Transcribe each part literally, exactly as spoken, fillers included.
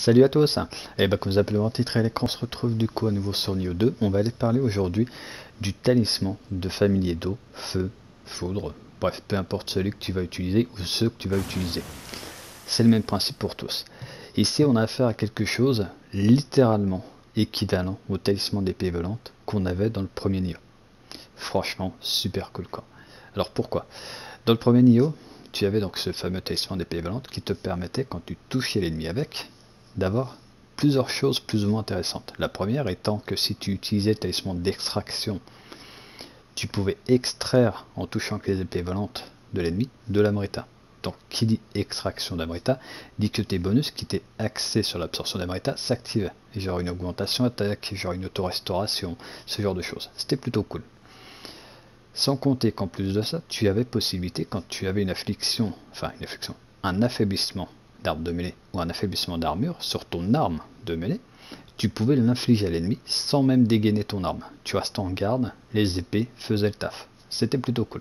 Salut à tous. Et ben comme vous avez pu le voir titré à l'écran, on se retrouve du coup à nouveau sur Nioh deux. On va aller parler aujourd'hui du talisman de familier d'eau, feu, foudre, bref, peu importe celui que tu vas utiliser ou ceux que tu vas utiliser. C'est le même principe pour tous. Ici on a affaire à quelque chose littéralement équivalent au talisman d'épée volante qu'on avait dans le premier Nioh. Franchement, super cool quoi. Alors pourquoi? Dans le premier Nioh, tu avais donc ce fameux talisman d'épée volante qui te permettait, quand tu touchais l'ennemi avec, d'avoir plusieurs choses plus ou moins intéressantes. La première étant que si tu utilisais le talisman d'extraction, tu pouvais extraire en touchant avec les épées volantes de l'ennemi de l'Amrita. Donc qui dit extraction d'Amrita dit que tes bonus qui étaient axés sur l'absorption d'Amrita s'activaient. Genre une augmentation attaque, genre une auto-restauration, ce genre de choses. C'était plutôt cool. Sans compter qu'en plus de ça, tu avais possibilité, quand tu avais une affliction, enfin une affliction, un affaiblissement d'arme de mêlée ou un affaiblissement d'armure sur ton arme de mêlée, tu pouvais l'infliger à l'ennemi sans même dégainer ton arme. Tu restais en garde, les épées faisaient le taf. C'était plutôt cool.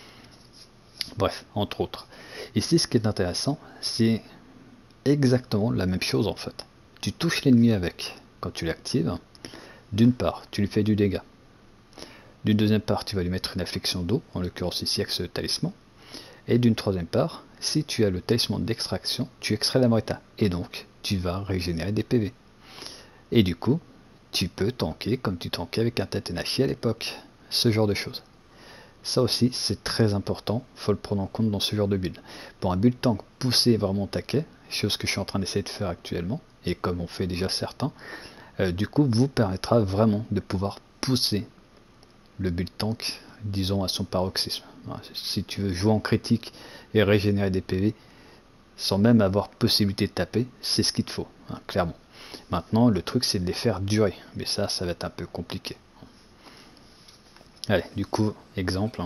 Bref, entre autres. Ici, ce qui est intéressant, c'est exactement la même chose en fait. Tu touches l'ennemi avec, quand tu l'actives, d'une part, tu lui fais du dégât. D'une deuxième part, tu vas lui mettre une affliction d'eau, en l'occurrence ici avec ce talisman. Et d'une troisième part, si tu as le talisman d'extraction, tu extrais l'Amrita. Et donc, tu vas régénérer des P V. Et du coup, tu peux tanker comme tu tankais avec un Tatenashi à l'époque. Ce genre de choses. Ça aussi, c'est très important. Il faut le prendre en compte dans ce genre de build. Pour un build tank poussé vraiment taquet, chose que je suis en train d'essayer de faire actuellement, et comme on fait déjà certains, euh, du coup, vous permettra vraiment de pouvoir pousser le build tank, disons, à son paroxysme. Si tu veux jouer en critique et régénérer des P V sans même avoir possibilité de taper, c'est ce qu'il te faut, hein, clairement. Maintenant, le truc, c'est de les faire durer, mais ça, ça va être un peu compliqué. Allez, du coup, exemple.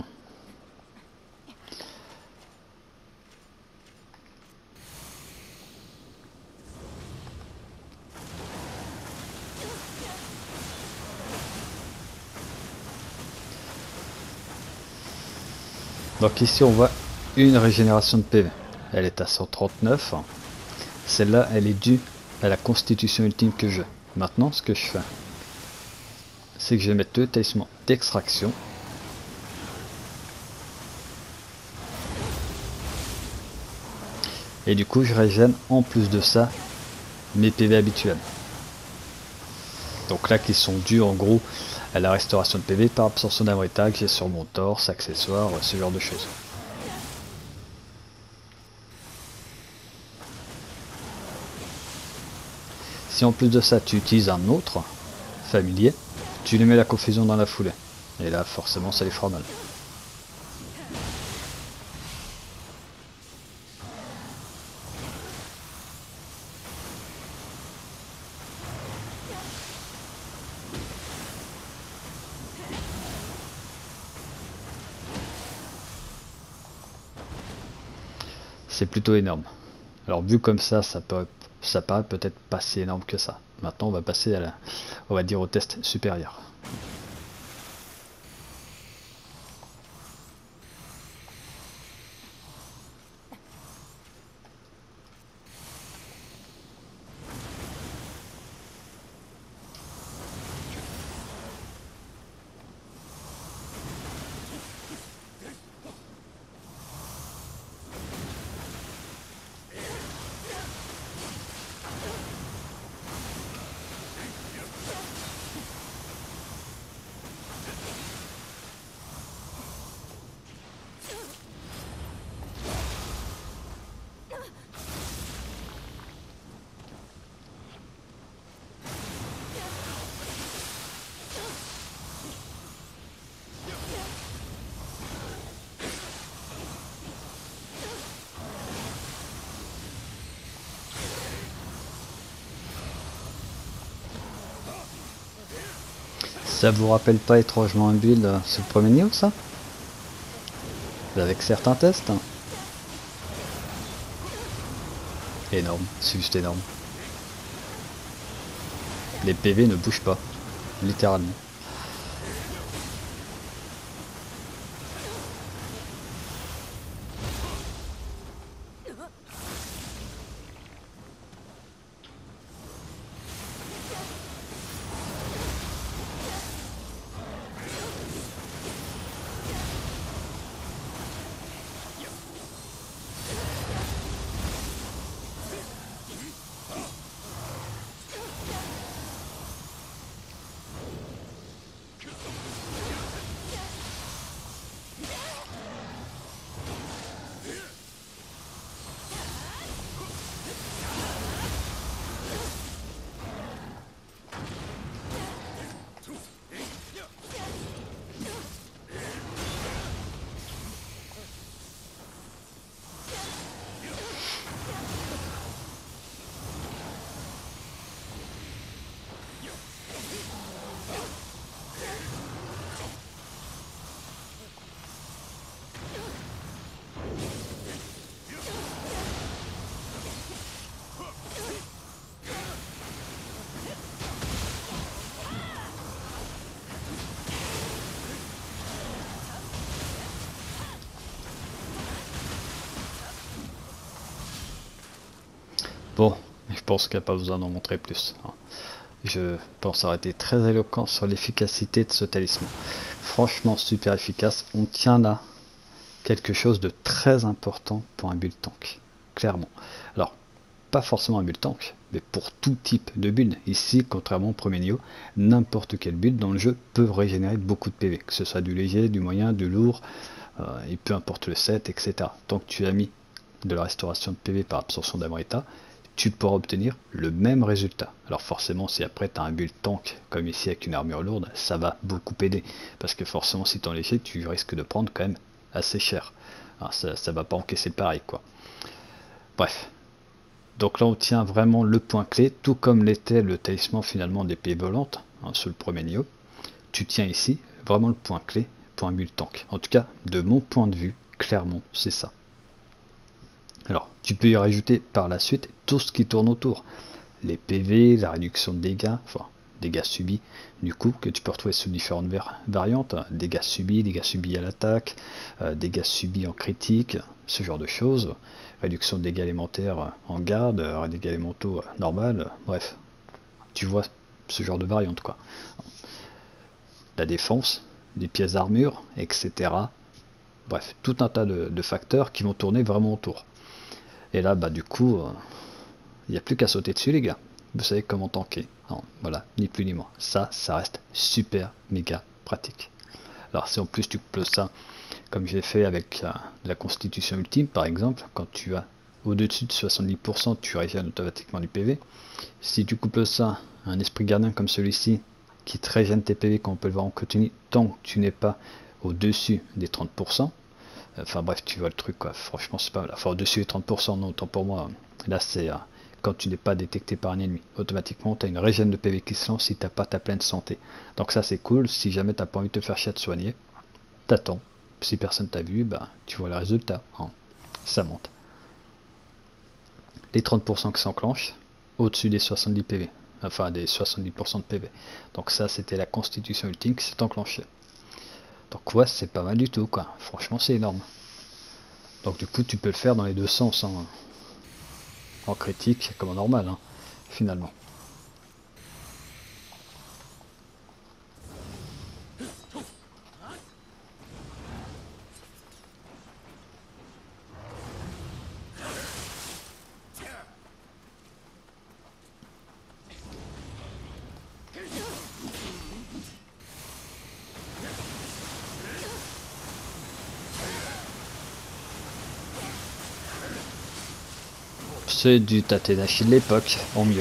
Donc ici, on voit une régénération de P V. Elle est à cent trente-neuf. Celle-là, elle est due à la constitution ultime que j'ai. Maintenant, ce que je fais, c'est que je vais mettre le talisman d'extraction. Et du coup, je régène en plus de ça mes P V habituels. Donc là, qui sont dus en gros à la restauration de P V par absorption d'Amrita que j'ai sur mon torse, accessoires, ce genre de choses. Si en plus de ça, tu utilises un autre familier, tu lui mets la confusion dans la foulée. Et là, forcément, ça les fera mal. C'est plutôt énorme. Alors vu comme ça, ça peut, ça paraît peut-être pas si énorme que ça. Maintenant, on va passer à la, on va dire au test supérieur. Ça vous rappelle pas étrangement un build euh, sur le premier Nioh, ça? Avec certains tests hein. Énorme, c'est juste énorme. Les P V ne bougent pas, littéralement. Bon, je pense qu'il n'y a pas besoin d'en montrer plus. Je pense avoir été très éloquent sur l'efficacité de ce talisman. Franchement super efficace. On tient là quelque chose de très important pour un build tank. Clairement. Alors, pas forcément un build tank, mais pour tout type de build. Ici, contrairement au premier niveau, n'importe quel build dans le jeu peut régénérer beaucoup de P V. Que ce soit du léger, du moyen, du lourd, euh, et peu importe le set, et cetera. Tant que tu as mis de la restauration de P V par absorption d'Amrita, tu pourras obtenir le même résultat. Alors forcément, si après tu as un build tank, comme ici avec une armure lourde, ça va beaucoup aider. Parce que forcément, si tu es en léger, tu risques de prendre quand même assez cher. Alors ça, ça va pas encaisser pareil, quoi. Bref. Donc là, on tient vraiment le point clé, tout comme l'était le talisman finalement d'épée volante, hein, sur le premier niveau. Tu tiens ici vraiment le point clé pour un build tank. En tout cas, de mon point de vue, clairement, c'est ça. Alors, tu peux y rajouter par la suite tout ce qui tourne autour. Les P V, la réduction de dégâts, enfin, dégâts subis, du coup, que tu peux retrouver sous différentes variantes. Dégâts subis, dégâts subis à l'attaque, euh, dégâts subis en critique, ce genre de choses. Réduction de dégâts élémentaires en garde, euh, dégâts élémentaux euh, normal, bref. Tu vois ce genre de variante, quoi. La défense, des pièces d'armure, et cetera. Bref, tout un tas de, de facteurs qui vont tourner vraiment autour. Et là, bah du coup, il euh, n'y a plus qu'à sauter dessus, les gars. Vous savez comment tanker. Non, voilà, ni plus ni moins. Ça, ça reste super méga pratique. Alors si en plus tu couples ça, comme j'ai fait avec la, la constitution ultime, par exemple, quand tu as au-dessus de soixante-dix pour cent, tu régènes automatiquement du P V. Si tu couples ça à un esprit gardien comme celui-ci, qui te régène tes P V, comme on peut le voir en continu, tant que tu n'es pas au-dessus des trente pour cent, enfin bref, tu vois le truc, quoi. Franchement, c'est pas mal. Enfin, au-dessus des trente pour cent, non, autant pour moi. Là, c'est euh, quand tu n'es pas détecté par un ennemi. Automatiquement, tu as une régène de P V qui se lance si tu n'as pas ta pleine santé. Donc ça, c'est cool. Si jamais tu n'as pas envie de te faire chier à te soigner, t'attends. Si personne t'a vu, bah, tu vois le résultat. Hein. Ça monte. Les trente pour cent qui s'enclenchent, au-dessus des soixante-dix P V. Enfin, des soixante-dix pour cent de P V. Donc ça, c'était la constitution ultime qui s'est enclenchée. Donc ouais, c'est pas mal du tout, quoi. Franchement, c'est énorme. Donc du coup, tu peux le faire dans les deux sens, hein. En critique comme en normal, hein, finalement. C'est du Tatenashi de l'époque, en mieux.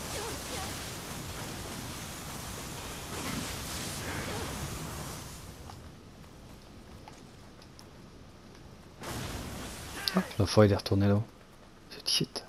Hop, la fois il est retourné là-haut. C'est shit.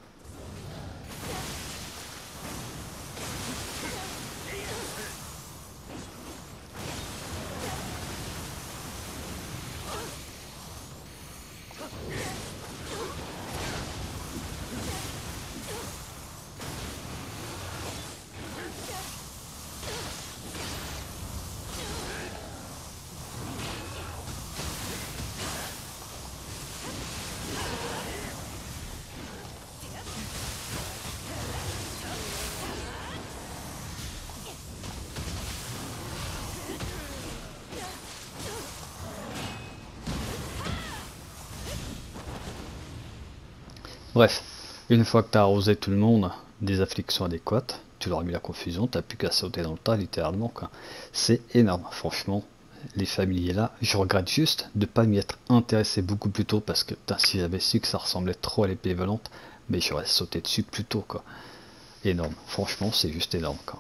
Bref, une fois que tu as arrosé tout le monde des afflictions adéquates, tu leur as mis la confusion, tu n'as plus qu'à sauter dans le tas littéralement, quoi. C'est énorme, franchement. Les familiers là, je regrette juste de ne pas m'y être intéressé beaucoup plus tôt parce que putain, si j'avais su que ça ressemblait trop à l'épée volante, mais j'aurais sauté dessus plus tôt, quoi. Énorme, franchement, c'est juste énorme, quoi.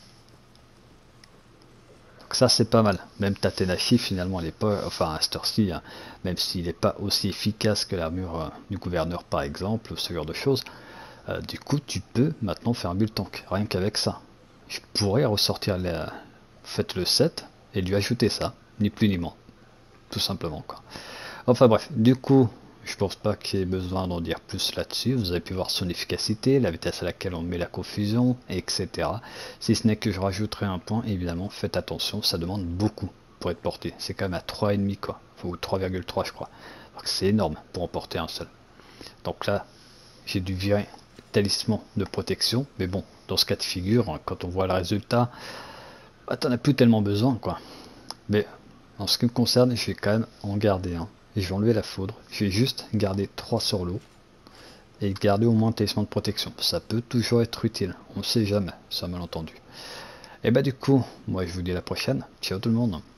Donc ça, c'est pas mal. Même Tatenashi, finalement, elle est pas, enfin, à cette heure-ci, hein, même s'il n'est pas aussi efficace que l'armure euh, du gouverneur, par exemple, ou ce genre de choses, euh, du coup, tu peux maintenant faire un build tank, rien qu'avec ça. Je pourrais ressortir les, faites le set et lui ajouter ça, ni plus ni moins, tout simplement, quoi. Enfin bref, du coup, je pense pas qu'il y ait besoin d'en dire plus là-dessus. Vous avez pu voir son efficacité, la vitesse à laquelle on met la confusion, et cetera. Si ce n'est que je rajouterai un point, évidemment, faites attention, ça demande beaucoup pour être porté. C'est quand même à trois virgule cinq quoi, ou trois virgule trois je crois. Donc c'est énorme pour en porter un seul. Donc là, j'ai dû virer talisman de protection, mais bon, dans ce cas de figure, quand on voit le résultat, bah, t'en as plus tellement besoin, quoi. Mais en ce qui me concerne, je vais quand même en garder un. Et je vais enlever la foudre, je vais juste garder trois sur l'eau, et garder au moins un talisman de protection. Ça peut toujours être utile, on ne sait jamais, ça malentendu. Et bah du coup, moi je vous dis à la prochaine, ciao tout le monde.